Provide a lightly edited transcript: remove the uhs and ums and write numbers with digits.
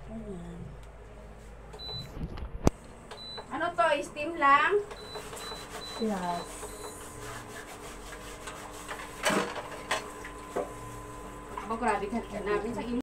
Ayan. Ano to? Steam lang? Yes. Oh, grabe ka namin sa